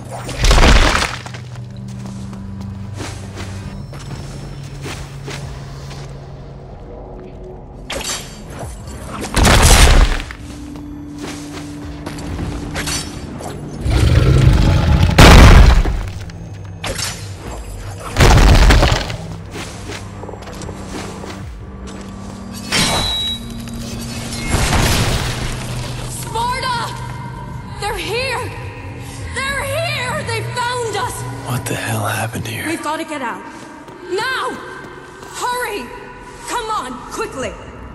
We've got to get out. Now! Hurry! Come on, quickly!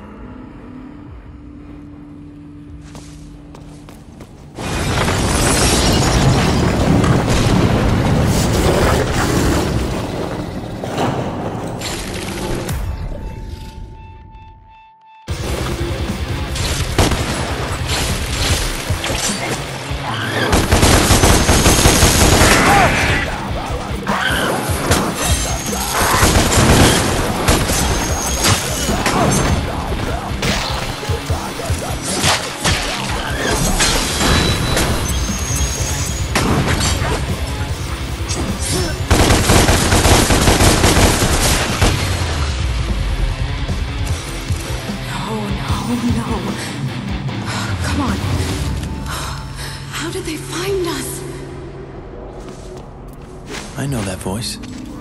I know that voice.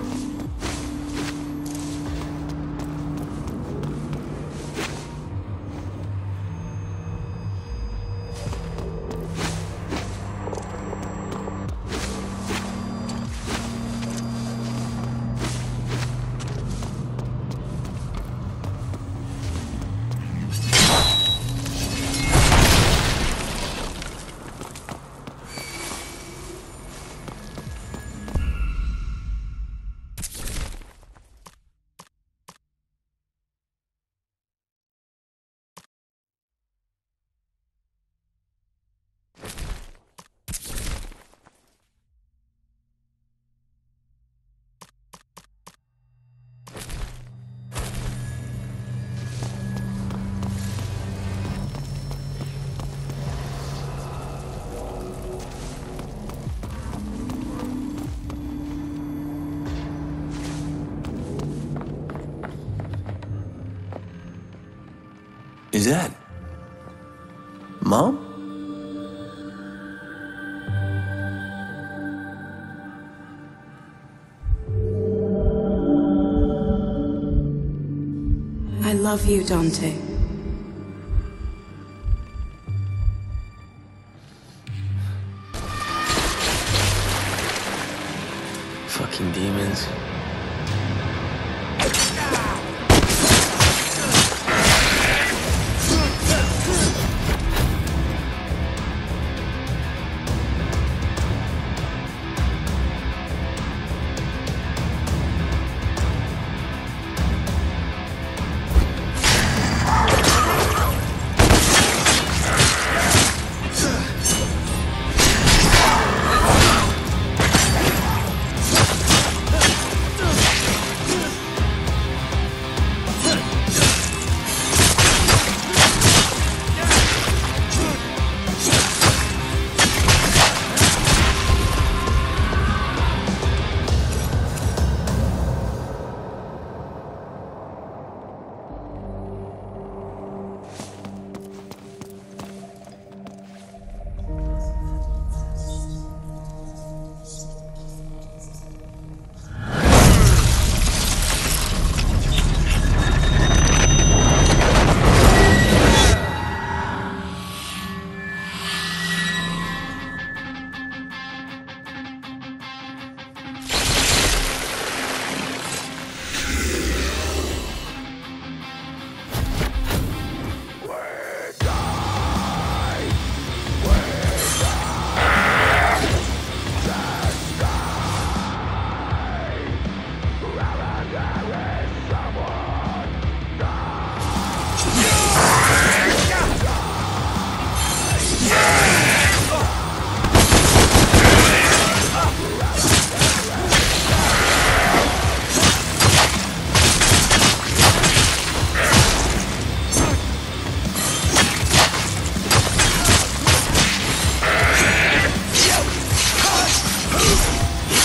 Is that Mom? I love you, Dante. Fucking demons.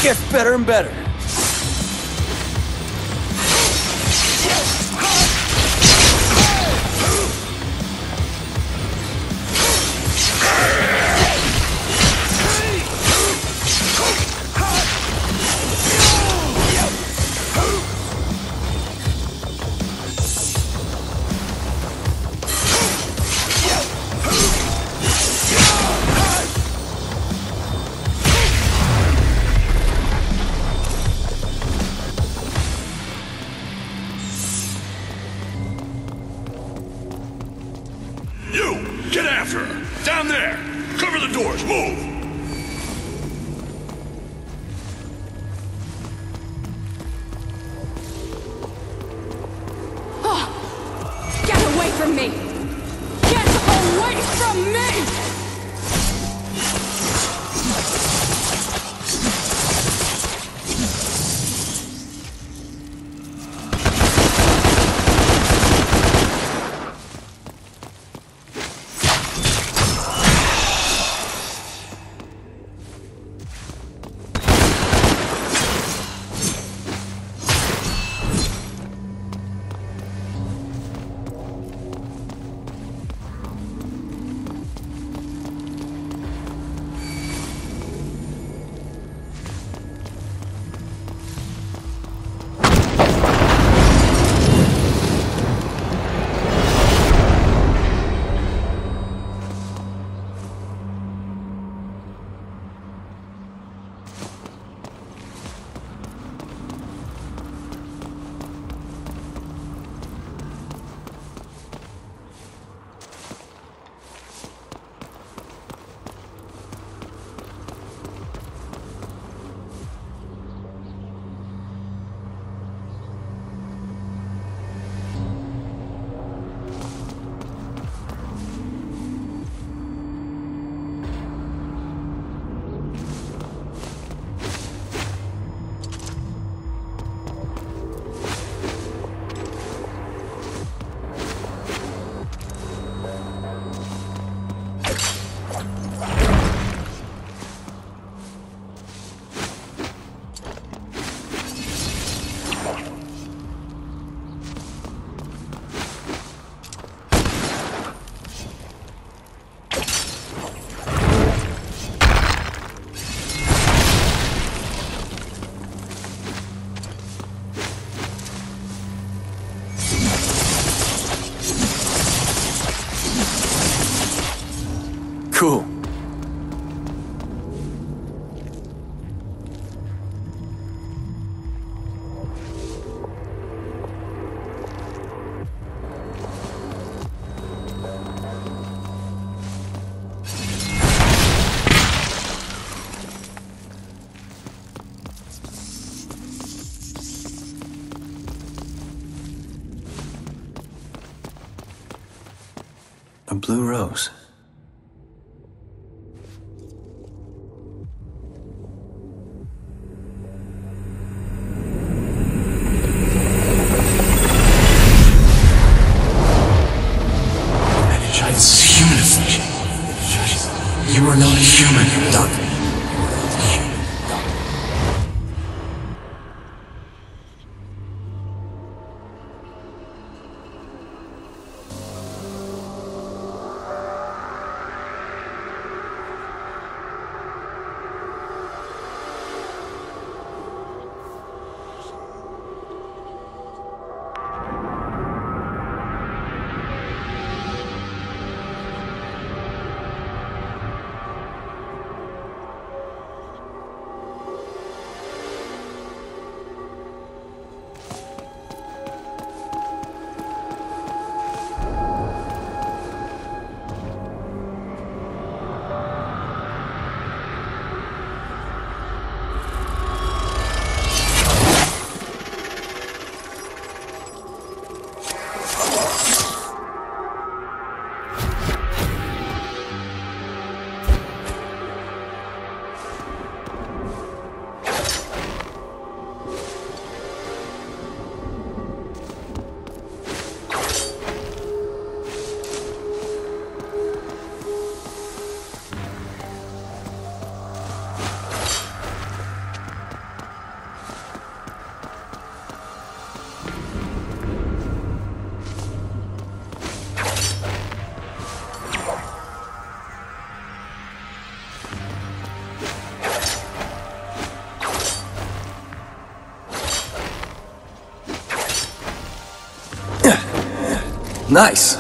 Gets better and better. Get after her! Down there! Cover the doors! Move! Oh, get away from me! Get away from me! Cool. A blue rose. It's human. You are not a human, Doc. Nice.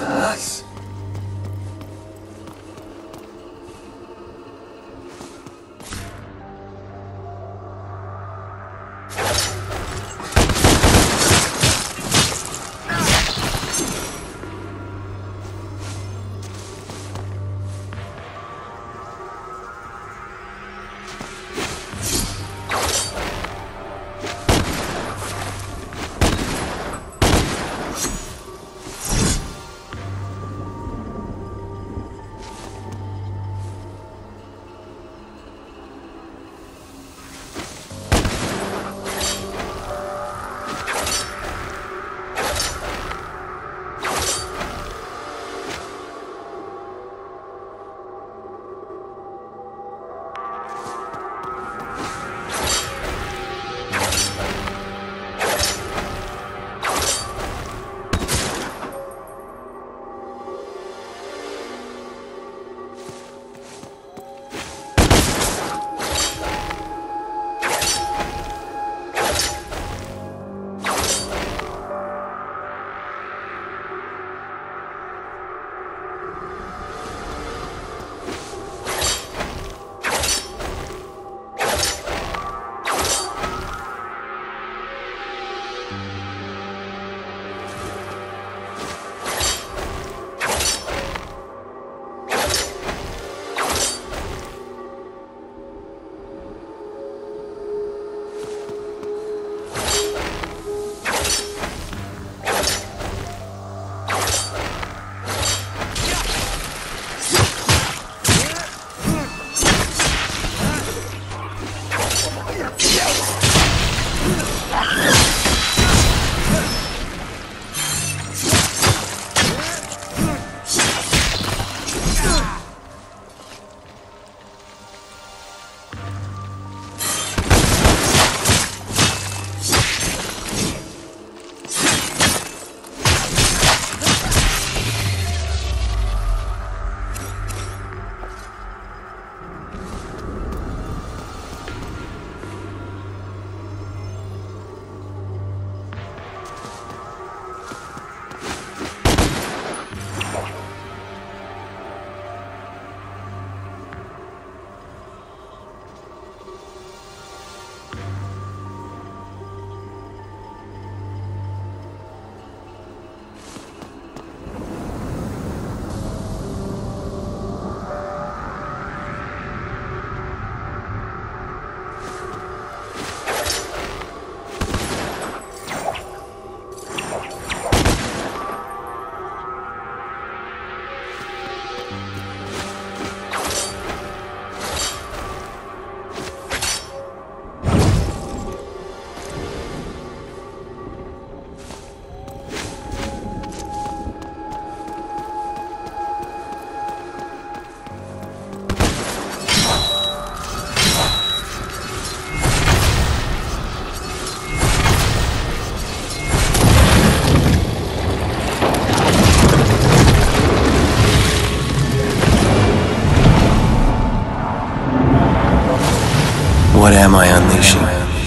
What am I unleashing?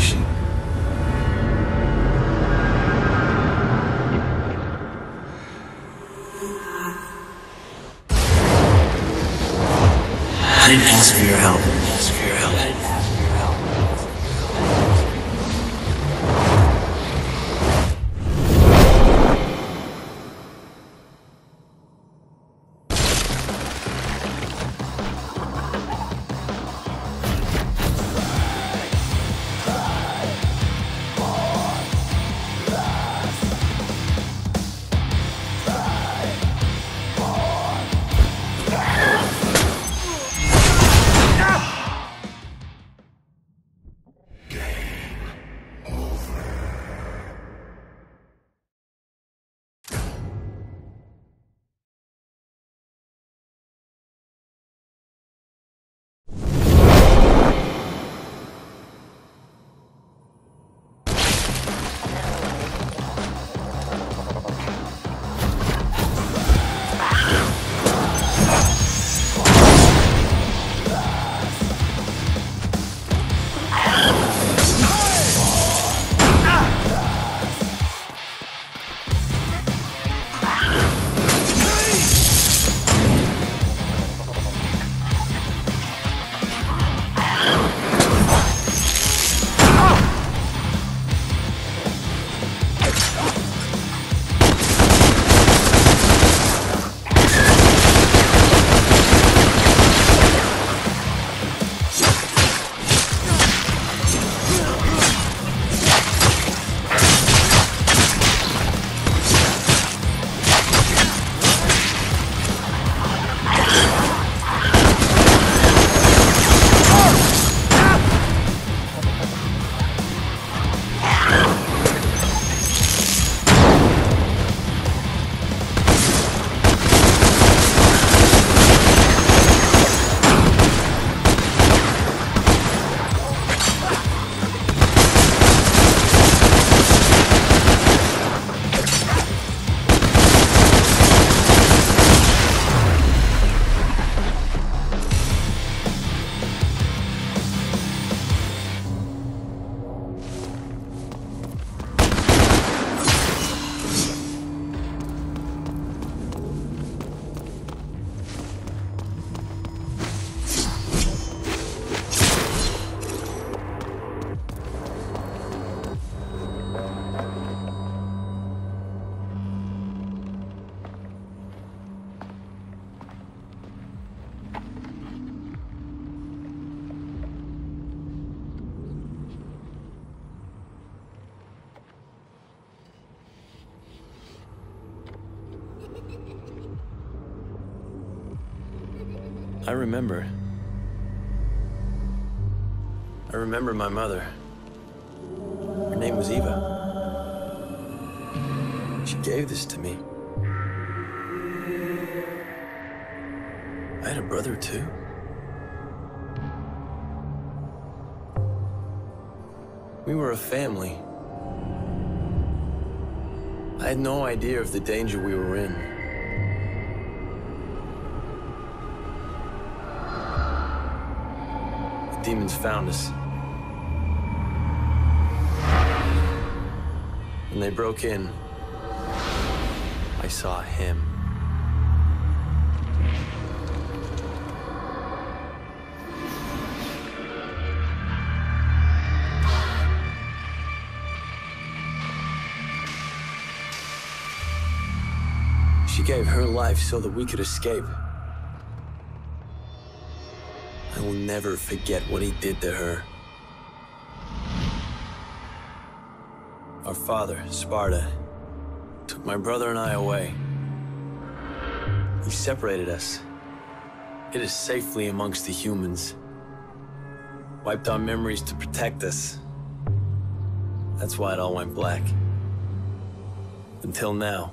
I didn't ask for your help. I remember. I remember my mother. Her name was Eva. She gave this to me. I had a brother too. We were a family. I had no idea of the danger we were in. The demons found us. When they broke in, I saw him. She gave her life so that we could escape. I will never forget what he did to her. Our father, Sparta, took my brother and I away. He separated us, hid us safely amongst the humans, wiped our memories to protect us. That's why it all went black. Until now.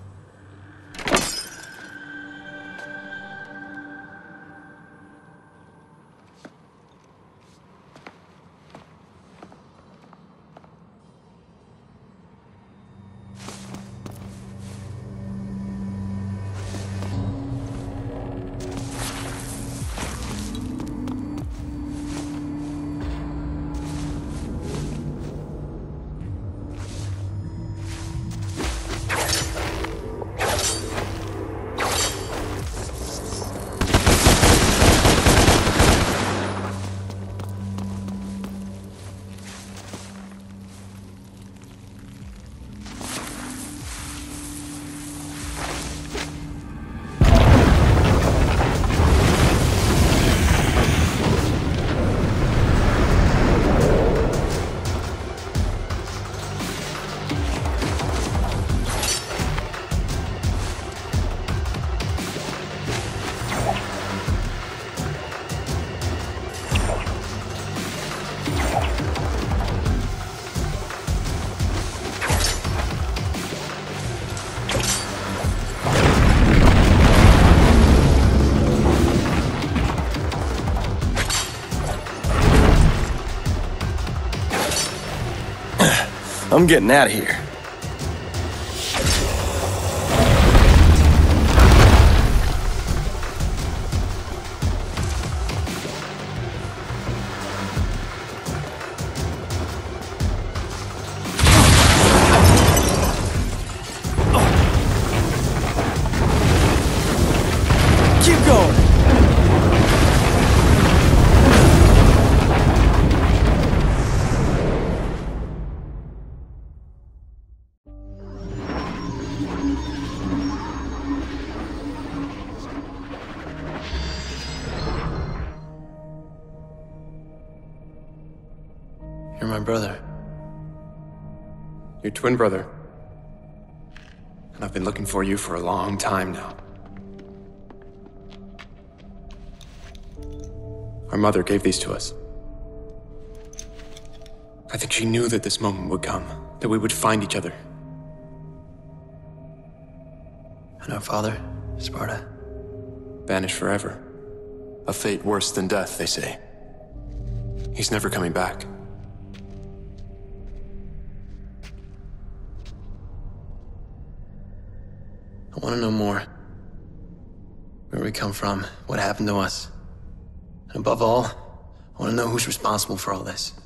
I'm getting out of here. Keep going. You're my brother. Your twin brother. And I've been looking for you for a long time now. Our mother gave these to us. I think she knew that this moment would come, that we would find each other. And our father, Sparta? Banished forever. A fate worse than death, they say. He's never coming back. I want to know more. Where we come from, what happened to us. And above all, I want to know who's responsible for all this.